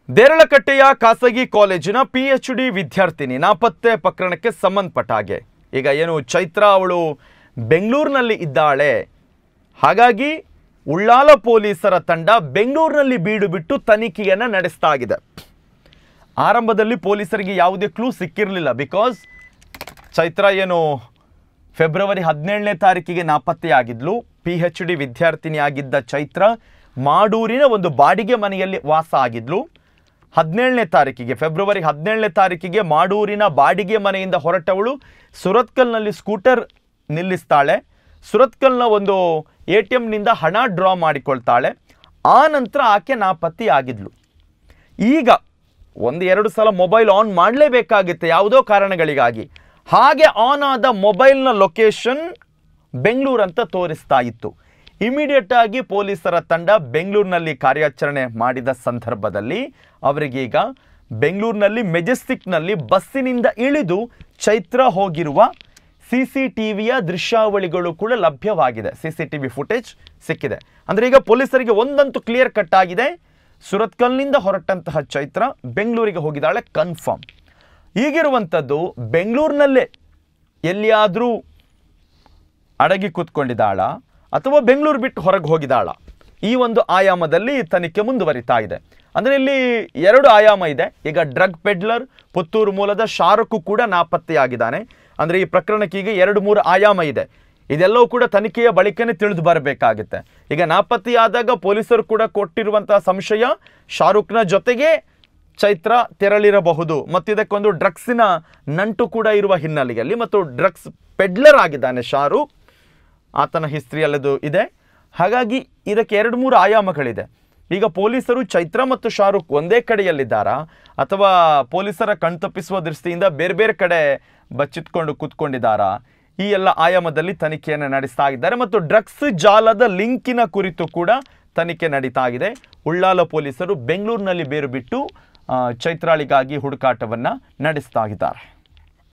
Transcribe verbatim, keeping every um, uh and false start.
ದೇರಳಕಟ್ಟೆಯ ಖಾಸಗಿ ಕಾಲೇಜಿನ ಪಿಎಚ್ಡಿ ವಿದ್ಯಾರ್ಥಿನಿ ನಾಪತ್ತೆ ಪ್ರಕರಣಕ್ಕೆ ಸಂಬಂಧಪಟ್ಟ ಹಾಗೆ ಈಗ ಏನು ಚೈತ್ರ ಅವಳು ಬೆಂಗಳೂರಿನಲ್ಲಿ ಇದ್ದಾಳೆ. ಹಾಗಾಗಿ ಉಳ್ಳಾಲ ಪೊಲೀಸರ ತಂಡ ಬೆಂಗಳೂರಿನಲ್ಲಿ ಬೀಡು ಬಿಟ್ಟು ತನಿಖೆಯನ್ನು ನಡೆಸ್ತಾ ಇದೆ. ಆರಂಭದಲ್ಲಿ ಪೊಲೀಸರಿಗೆ ಯಾವುದೇ ಕ್ಲೂ ಸಿಕ್ಕಿರಲಿಲ್ಲ. ಬಿಕಾಸ್ ಚೈತ್ರ ಏನು ಫೆಬ್ರವರಿ ಹದಿನೇಳನೇ ತಾರೀಕಿಗೆ ನಾಪತ್ತೆಯಾಗಿದ್ಲು. ಪಿ ಎಚ್ ಡಿ ವಿದ್ಯಾರ್ಥಿನಿ ಆಗಿದ್ದ ಚೈತ್ರ ಮಾಡೂರಿನ ಒಂದು ಬಾಡಿಗೆ ಮನೆಯಲ್ಲಿ ವಾಸ ಆಗಿದ್ಲು. ಹದಿನೇಳನೇ ತಾರೀಕಿಗೆ ಫೆಬ್ರವರಿ ಹದಿನೇಳನೇ ತಾರೀಕಿಗೆ ಮಾಡೂರಿನ ಬಾಡಿಗೆ ಮನೆಯಿಂದ ಹೊರಟವಳು ಸುರತ್ಕಲ್ನಲ್ಲಿ ಸ್ಕೂಟರ್ ನಿಲ್ಲಿಸ್ತಾಳೆ. ಸುರತ್ಕಲ್ನ ಒಂದು ಎ ಟಿ ಎಮ್ನಿಂದ ಹಣ ಡ್ರಾ ಮಾಡಿಕೊಳ್ತಾಳೆ. ಆ ನಂತರ ಆಕೆ ನಾಪತ್ತೆಯಾಗಿದ್ಲು. ಈಗ ಒಂದು ಎರಡು ಸಲ ಮೊಬೈಲ್ ಆನ್ ಮಾಡಲೇಬೇಕಾಗಿತ್ತು ಯಾವುದೋ ಕಾರಣಗಳಿಗಾಗಿ. ಹಾಗೆ ಆನ್ ಆದ ಮೊಬೈಲ್ನ ಲೊಕೇಶನ್ ಬೆಂಗಳೂರು ಅಂತ ತೋರಿಸ್ತಾ ಇತ್ತು. ಇಮಿಡಿಯೇಟ್ ಆಗಿ ಪೊಲೀಸರ ತಂಡ ಬೆಂಗಳೂರಿನಲ್ಲಿ ಕಾರ್ಯಾಚರಣೆ ಮಾಡಿದ ಸಂದರ್ಭದಲ್ಲಿ ಅವರಿಗೀಗ ಬೆಂಗಳೂರಿನಲ್ಲಿ ಮೆಜೆಸ್ಟಿಕ್ನಲ್ಲಿ ಬಸ್ಸಿನಿಂದ ಇಳಿದು ಚೈತ್ರ ಹೋಗಿರುವ ಸಿ ಸಿ ಟಿ ವಿಯ ದೃಶ್ಯಾವಳಿಗಳು ಕೂಡ ಲಭ್ಯವಾಗಿದೆ. C C T V footage ಸಿಕ್ಕಿದೆ. ಅಂದರೆ ಈಗ ಪೊಲೀಸರಿಗೆ ಒಂದಂತೂ ಕ್ಲಿಯರ್ ಕಟ್ ಆಗಿದೆ, ಸುರತ್ಕಲ್ನಿಂದ ಹೊರಟಂತಹ ಚೈತ್ರ ಬೆಂಗಳೂರಿಗೆ ಹೋಗಿದ್ದಾಳೆ ಕನ್ಫರ್ಮ್. ಈಗಿರುವಂಥದ್ದು ಬೆಂಗಳೂರಿನಲ್ಲೇ ಎಲ್ಲಿಯಾದರೂ ಅಡಗಿ ಕೂತ್ಕೊಂಡಿದ್ದಾಳ ಅಥವಾ ಬೆಂಗಳೂರು ಬಿಟ್ಟು ಹೊರಗೆ ಹೋಗಿದ್ದಾಳ, ಈ ಒಂದು ಆಯಾಮದಲ್ಲಿ ತನಿಖೆ ಮುಂದುವರಿತಾ ಇದೆ. ಅಂದರೆ ಇಲ್ಲಿ ಎರಡು ಆಯಾಮ ಇದೆ. ಈಗ ಡ್ರಗ್ ಪೆಡ್ಲರ್ ಪುತ್ತೂರು ಮೂಲದ ಶಾರುಖ್ ಕೂಡ ನಾಪತ್ತೆಯಾಗಿದ್ದಾನೆ. ಅಂದರೆ ಈ ಪ್ರಕರಣಕ್ಕೆ ಈಗ ಎರಡು ಮೂರು ಆಯಾಮ ಇದೆ. ಇದೆಲ್ಲವೂ ಕೂಡ ತನಿಖೆಯ ಬಳಿಕನೇ ತಿಳಿದು ಬರಬೇಕಾಗುತ್ತೆ. ಈಗ ನಾಪತ್ತೆಯಾದಾಗ ಪೊಲೀಸರು ಕೂಡ ಕೊಟ್ಟಿರುವಂತಹ ಸಂಶಯ ಶಾರುಖ್ನ ಜೊತೆಗೆ ಚೈತ್ರ ತೆರಳಿರಬಹುದು ಮತ್ತು ಇದಕ್ಕೊಂದು ಡ್ರಗ್ಸಿನ ನಂಟು ಕೂಡ ಇರುವ ಹಿನ್ನೆಲೆಯಲ್ಲಿ ಮತ್ತು ಡ್ರಗ್ಸ್ ಪೆಡ್ಲರ್ ಆಗಿದ್ದಾನೆ ಶಾರುಖ್, ಆತನ ಹಿಸ್ಟ್ರಿಯಲ್ಲದು ಇದೆ. ಹಾಗಾಗಿ ಇದಕ್ಕೆ ಎರಡು ಮೂರು ಆಯಾಮಗಳಿದೆ. ಈಗ ಪೊಲೀಸರು ಚೈತ್ರ ಮತ್ತು ಶಾರುಖ್ ಒಂದೇ ಕಡೆಯಲ್ಲಿದ್ದಾರಾ ಅಥವಾ ಪೊಲೀಸರ ಕಣ್ತಪ್ಪಿಸುವ ದೃಷ್ಟಿಯಿಂದ ಬೇರೆ ಬೇರೆ ಕಡೆ ಬಚ್ಚಿಟ್ಕೊಂಡು ಕೂತ್ಕೊಂಡಿದ್ದಾರಾ, ಈ ಎಲ್ಲ ಆಯಾಮದಲ್ಲಿ ತನಿಖೆಯನ್ನು ನಡೆಸ್ತಾ ಇದ್ದಾರೆ. ಮತ್ತು ಡ್ರಗ್ಸ್ ಜಾಲದ ಲಿಂಕಿನ ಕುರಿತು ಕೂಡ ತನಿಖೆ ನಡೀತಾ ಇದೆ. ಉಳ್ಳಾಲ ಪೊಲೀಸರು ಬೆಂಗಳೂರಿನಲ್ಲಿ ಬೇರು ಬಿಟ್ಟು ಚೈತ್ರಾಳಿಗಾಗಿ ಹುಡುಕಾಟವನ್ನು ನಡೆಸ್ತಾ ಇದ್ದಾರೆ.